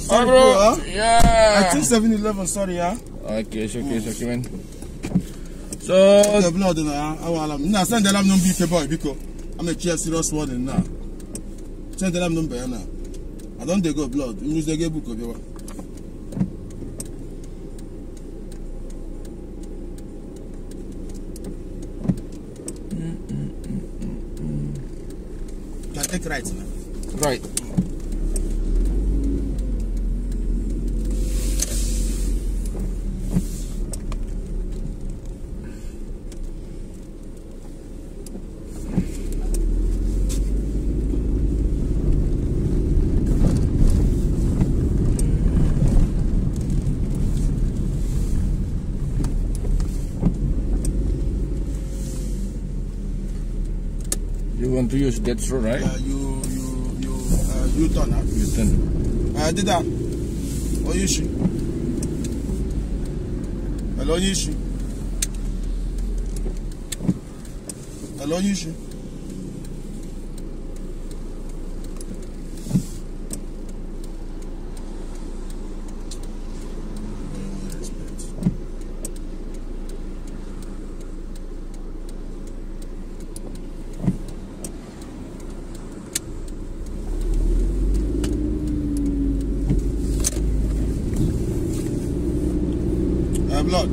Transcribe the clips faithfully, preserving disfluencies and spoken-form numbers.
sorry, bro. bro huh? Yeah. I think seven eleven, sorry, yeah. Okay, it's okay, it's okay, man. So, the blood, now, now send the alarm number, boy, because I'm a chair serious warning now. Send the alarm number now. I don't they go blood. You use the game book of your. Can take right now. Right. You want to use that through, right? Yeah, you you you uh, you turn huh? You turn. Uh, did that? What you shoot? Hello, you shoot? Hello, you shoot? Blood.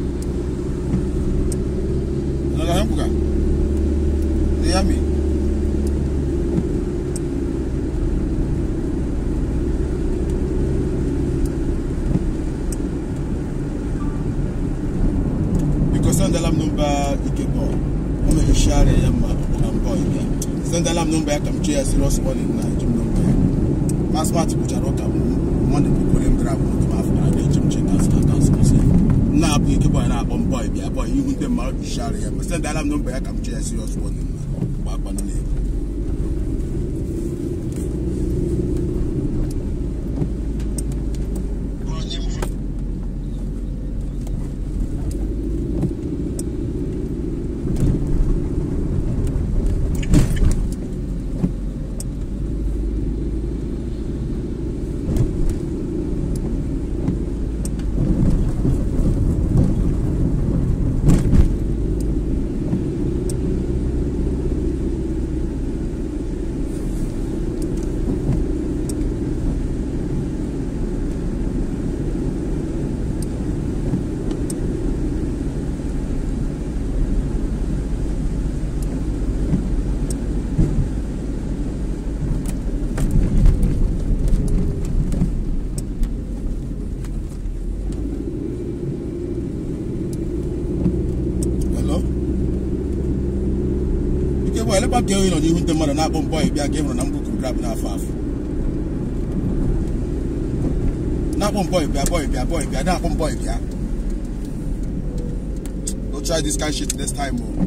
Another hamburger. They hear me. Because send the alarm number Ikebo. I'm going to share the alarm boy. Send the alarm number. I come chair serious one in night. Jim number. Mass match which I wrote. Monday people him grab one to my phone. They jump check us. Now, you keep on up on boy, yeah, boy, you wouldn't mark Sharia. But send that I'm not back. I'm just serious one. Back on the name. Well, let me get you on you with the mother, not one boy, be a game on I'm going to grab now fast. Not one boy, be a boy, be a boy, be a not one boy, yeah. Don't try this kind of shit this time, more.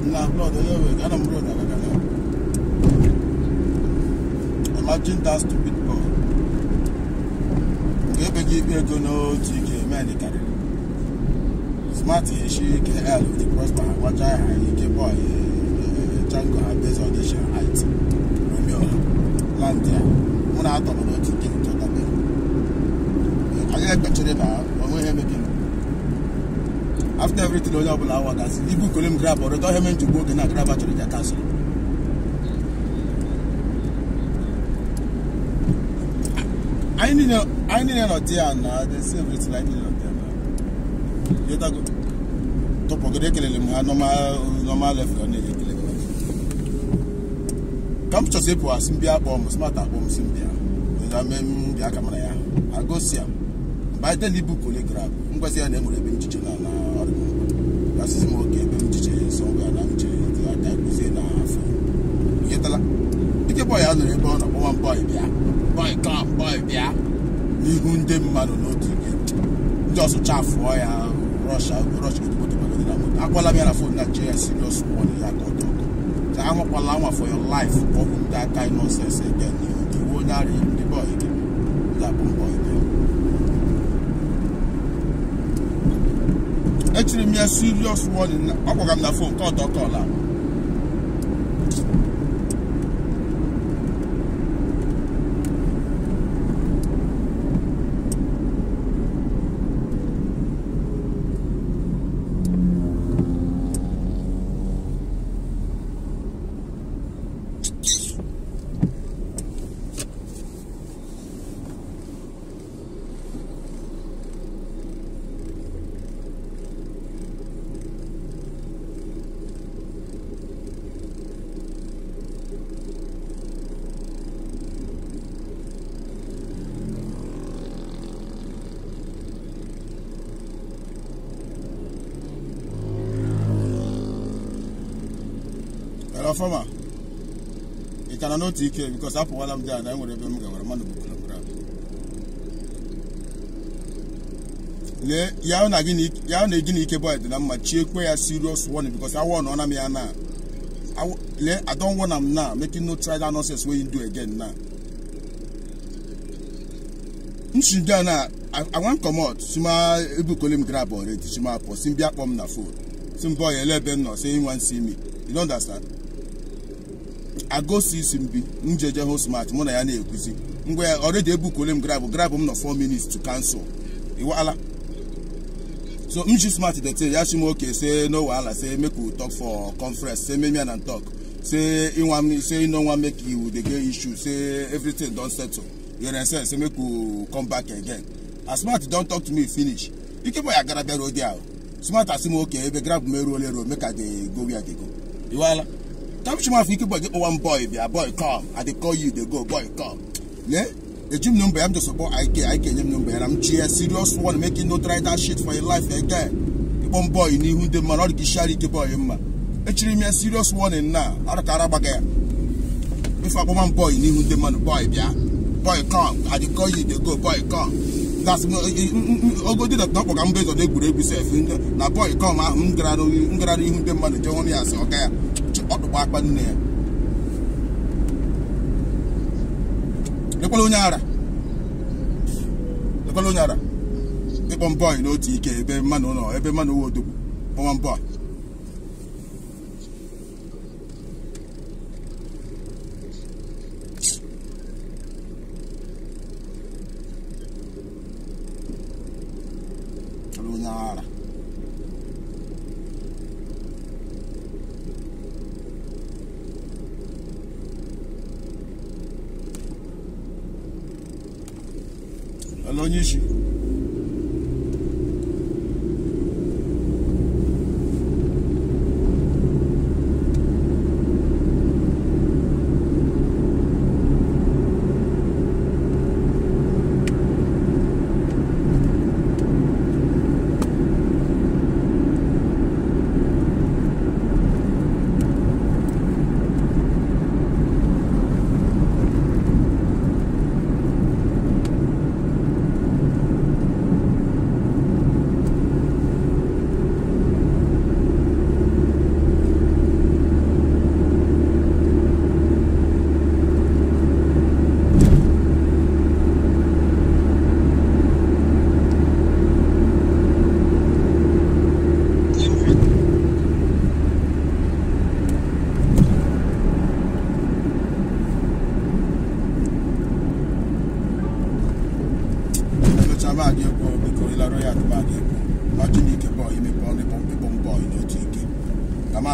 na blood anyway, I don't know. Imagine that stupid boy. Ebe give you go no T K man carry. Smart she can help with the prosper. Watch I can boy Django have this audition height. Romeo land there. When I thought about T K to that bit. I get better now. When we making after everything on your hour that's if you couldn't grab or don't have him to go and grab at the castle. I need a I need a dear now, they say it's like it. You talk to Pogrekel, normal, normal left on it. Come to say for Simbia bomb, smart bomb Simbia. I mean, the Akamaya. I go see him. By the Libu Polygraph, Mbasia and Emily Benjicha. That's his more game, Benjicha, somewhere and I'm changing. I can't say now. Yetala. Pick a boy out of the bone of one boy, yeah. Boy, come, boy, yeah. You wouldn't them man or not. Just a chaff for ya, rush out, rush with what I call me a phone that J S serious one. I got to. I'm a palama for your life. Open that kind of nonsense again. You won't marry the boy. That boy. Actually, me a serious one. I'm going to phone call Doctor. Farmer, you cannot take care because after while I'm there, I will remember my man. Le, ya na gini, ya na gini ke boy. Na machi kwe ya serious one because I want on me ana. I le, I don't want am now. Making no try that nonsense where you do again now. Nshinda na, I I want come out. Sima ebu kolim grab already. Sima po simbia pom na phone. Sim boy eleven no say he want see me. You don't understand? I go see Simbi, Njeje ho smart, Mona ya na ekuzi. Ngwe already ebu kolem grab, grab him no four minutes to cancel. Iwala. So Nji smart the tell Yashimo okay, say no wala, say make we talk for conference, say me and talk. Say in one say no one make you the gay issue, say everything don't settle. You understand? Say make we come back again. As smart don't talk to me finish. You keep my gotta be road there. Smart as him okay, be grab me roll roll, make I dey go where they go. Iwala. Come to my feet, but get one boy, be a boy come. I they call you, they go, boy come. Yeah? The gym number, I'm just about I can, I can number, and I'm G S serious one, making no try that shit for your life again. The one boy, you who the man, or the shari to boy, him. Actually, me a serious one in now. Out of Carabaga. If I one boy, you who the man, boy, yeah. Boy come. I they call you, they go, boy come. That's no, I'll go to the top of Gambas or they would be safe. Now, boy come, I'm glad you the man, Johnny, yes, okay. Out the back button there. The Coloniara. The Coloniara. The one boy, no T K, every man, no, every man who would do one boy. Coloniara. Hello, Nishi.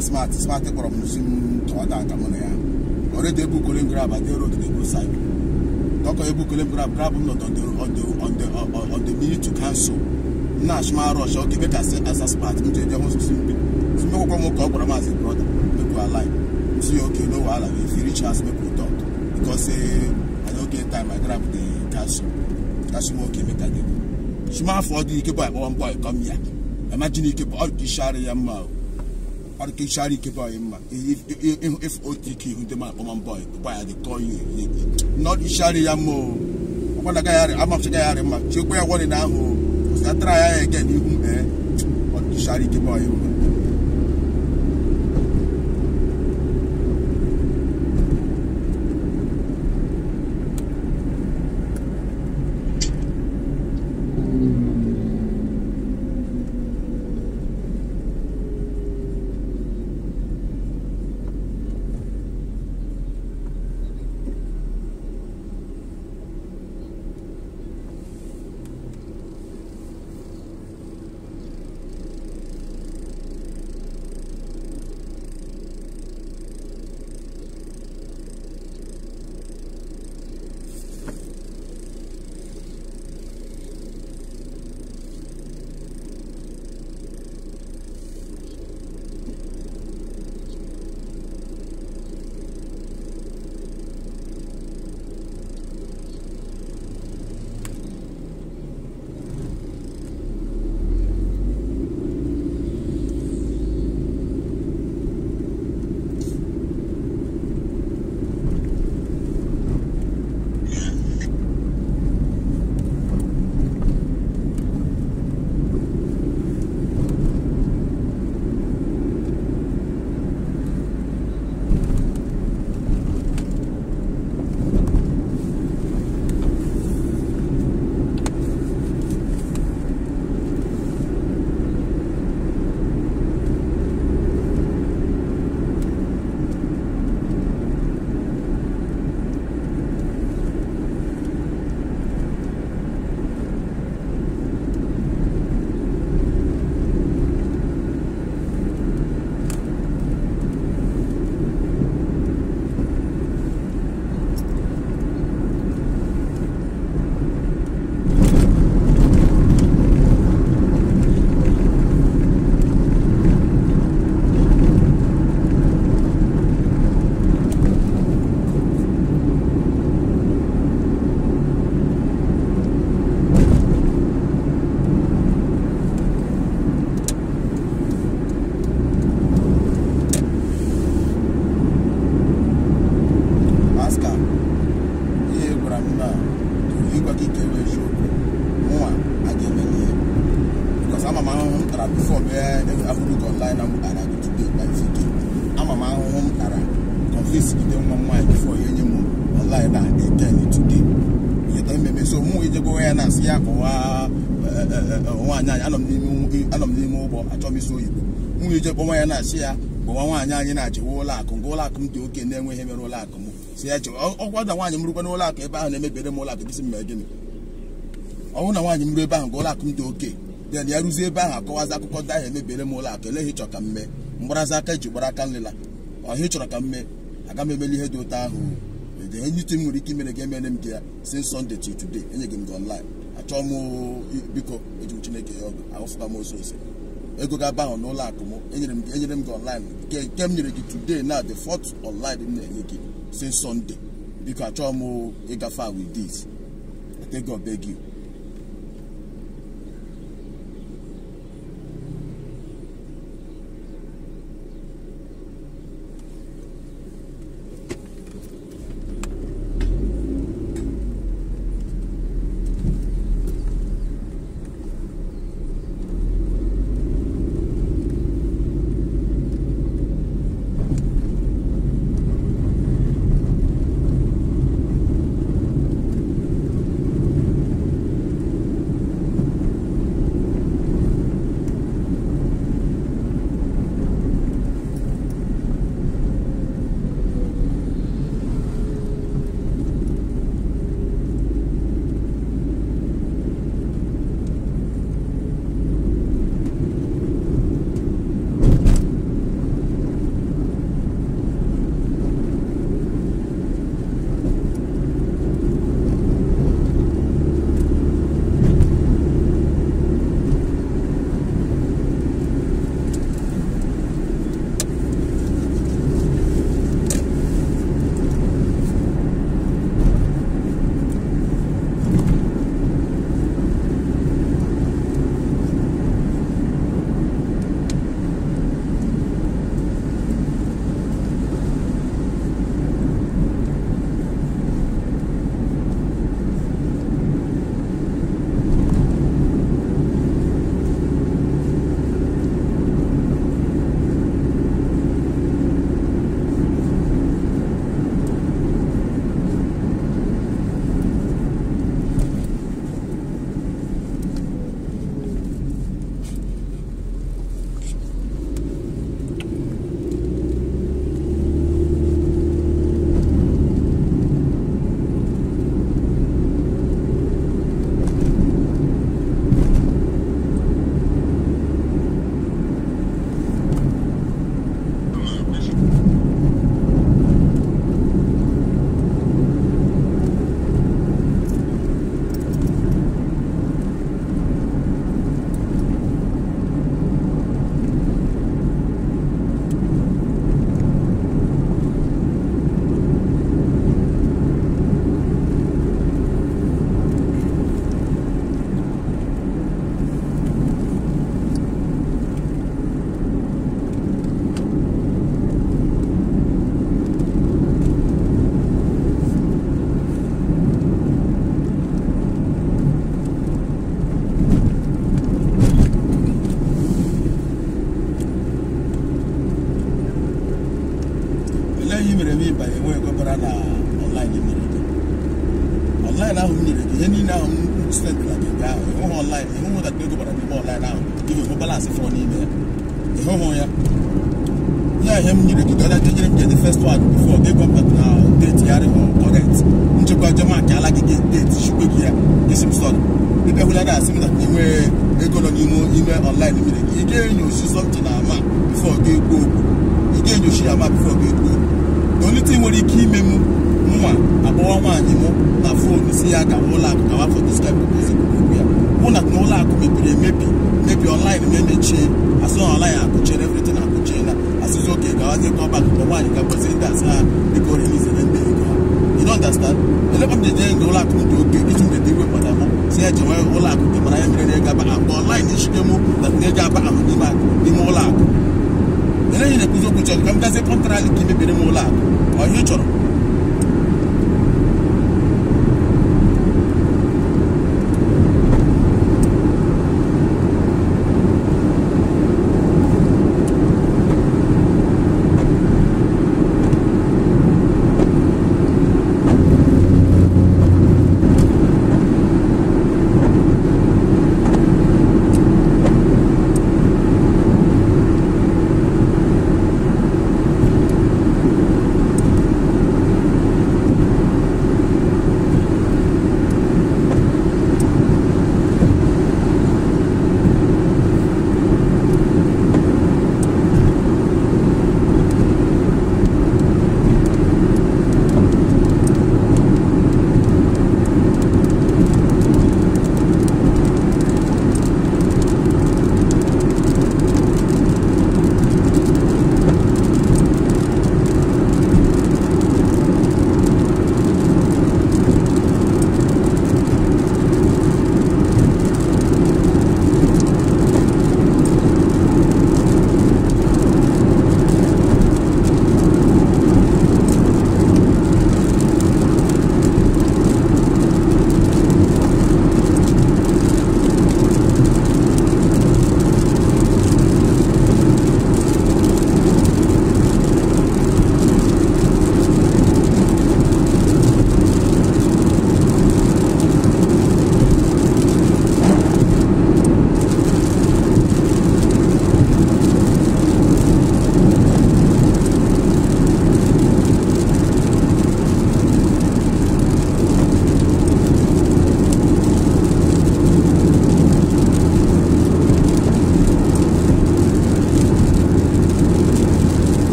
smart smart from Muslim to other Camonia. Already book couldn't grab at the road to the good side. Doctor Ebu couldn't grab grab not on the on the on the on, on the minute to cancel. National rush or give it as a smart into the most simple. So no one will come as a brother. People are like, see, okay, no, while if you reach us, make we talk. Because I don't get time, I grab the cancel. That's more okay, make a deal. Shima for the keep one boy come here. Imagine you keep all the shari yamma. Or the shari keep him. If if O T K who demand one boy, why they call you? Not the shari yammo. When I got I'm up to get him. You wear one in our home. I try again, you eh? What the shari keep him. Sia, but one yana, Wola, Congola, come to okay, and then we have a roll. See, oh, what I want you to know like about and maybe more like this in Megan. I want to want you to Gola come to okay. Then Yaruze Baha, Coazaco could die and maybe more like a hitch or come me. Mbrazaka, Jubaracanilla, or hitch or come me. I can maybe head to Tahu. The only thing we give me the game and there since Sunday to today, and you can go online. I told more because it's make a offer more so. Ego ga ba on ola akomo enyere enyere m go online kem nyere gi today now the fourth online in the since Sunday because I try mo e ga far with this. I thank God beg you. ihe mere eme ịbanye enwe ekwepara na online nyere gị online ahụ m nyere gị ihe niile ahụ m sitendịla gị nga ahụ ịhụhụ online ịhụhụ dat ego bara n'ime online ahụ gị hụ balansị fọ n'ime ya ịhụhụ ya ya ihe m nyere gị dọla nyere m the first one before gị gọmpat na deti ya rịhụ correct nchekwa jema ka ala gị deti chukwe gị ya isi m sọrọ ebe hụla na asị m na enwe ego nọ n'ime ime online mere gị ị ga-enyochi something na ama before gị ekwu okwu ị ga-enyochi ya ama before gị ekwu okwu the only thing nwere ike ime m nwa akpọwa nwaanyị m na fon si ya ga ụlọ akụ ka wafọ diskaịbụ okwu ya mụ na ụlọ akụ mepere emebi mebi online ma emechie asụ na online akụchere everything akụchie na asụzi oke gawazie ka ọba akụkọ nwaanyị ga kwesị ndị asị ha biko relizere ndị ego ha you don't understand eleba m jeje nga ụlọ akụ ndị oke iji mede iwe mkpata mụ si ya jewe ụlọ akụ dị mara ya mere na ego aba akpa online ishige mụ na ego aba ahụ n'ime ụlọ akụ eleghị na-ekwuzi okwu chọrọ ka m gazie kọntrali ka imebere m ụlọ akụ ọ ihe ị chọrọ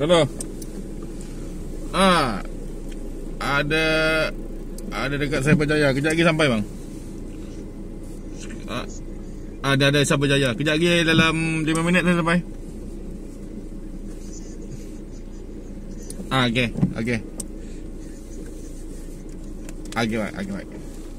Toto. Ah. Ada ada dekat Cyberjaya. Kejap lagi sampai bang. Ah, ada ada Cyberjaya. Kejap lagi dalam lima minit dah sampai. Ah, okey, okey. Okey, baik, okey, baik.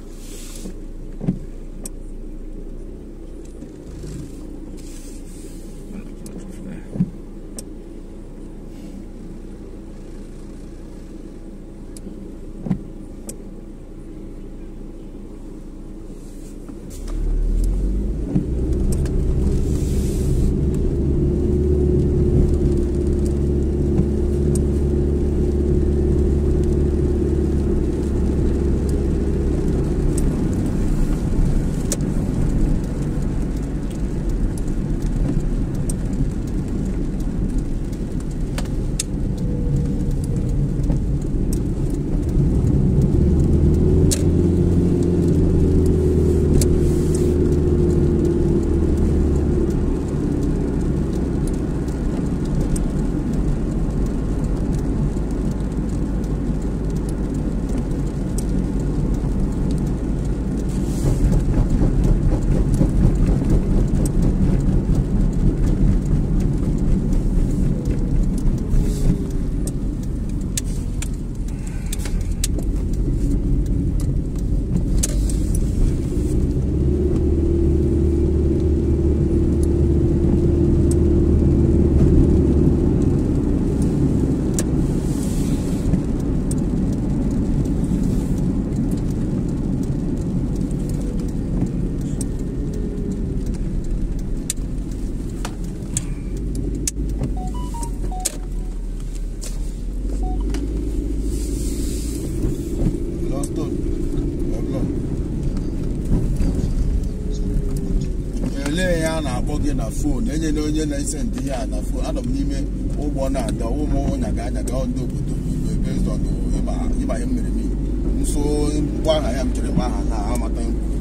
Gị na fon enyela onye na-ese ndị ihe a na fon. Anọ m n'ime ụgbọ na-ada ụmụ nyaga anyaga ndị obodo ebe ọdụ ịba ihe mmiri mmiri nso mgbe aha ya m chere mgbe aha na amata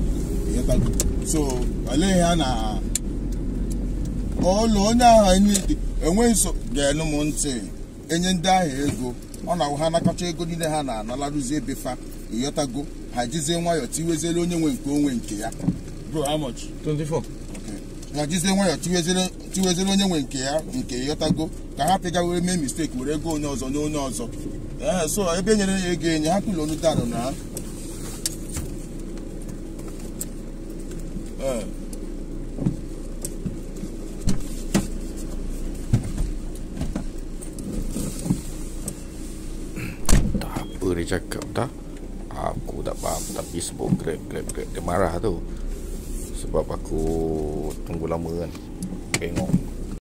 nkwu. So olee ihe a na ụlọ onye agha enweghị nso ga-enu m ntị enye ndị agha ego. Ọ na ha nakacha ego niile ha na-analarụzi ebe fa ịghọtago ha jizie nwayọọ tiweziere onye nwe nke onwe nke ya. Bro, how much? twenty-four. Na jizie nwayọ tiwezere onye nwe nke ya nke ịghọtago ka ha pịga were mee mistake were ego onye ọzọ nye onye ọzọ. Ee, so ebe nyere ya ego enye ha kwụlụ onu darụ na ha. Ee. Tak apa dia cakap dah. Aku tak faham. Tapi sebab grab, grab, grab dia marah tu. Sebab aku tunggu lama kan. Tengok